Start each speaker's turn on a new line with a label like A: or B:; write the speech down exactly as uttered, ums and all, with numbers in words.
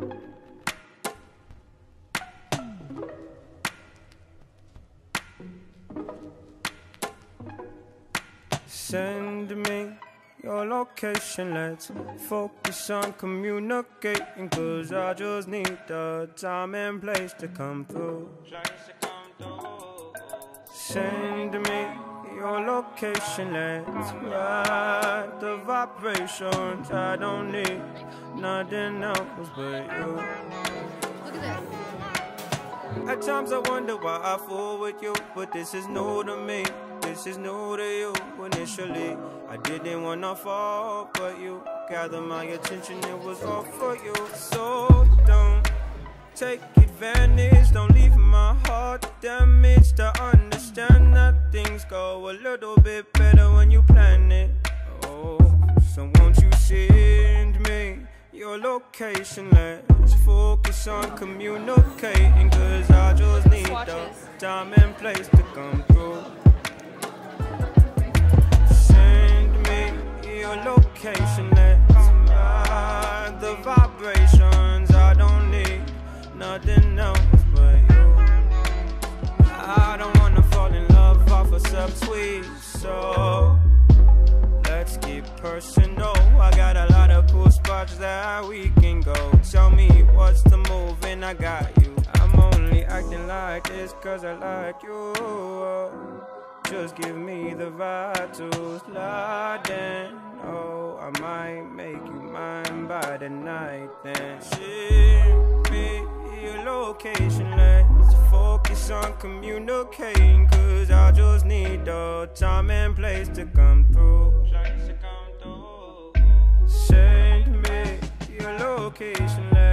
A: Send me your location, let's focus on communicating, cause I just need the time and place to come through. Send me your location, let's ride the vibrations. I don't need nothing else but you.
B: Look at this.
A: At times I wonder why I fool with you, but this is new to me. This is new to you. Initially, I didn't wanna fall, but you gathered my attention, it was all for you. So don't take advantage, don't leave my heart damaged. I understand that things go a little bit better when you plan it. Oh, so won't you send me your location? Let's focus on communicating, cause I just need the time and place to come through. Your location, let's ride the vibrations. I don't need nothing else but you. I don't wanna fall in love off a subtweet, so let's get personal. I got a lot of cool spots that we can go. Tell me what's the move and I got you. I'm only acting like this cause I like you. Just give me the vibe to slide in. Oh, I might make you mine by the night then. Send me your location, let's focus on communicating, cause I just need the time and place to come through. Send me your location, let's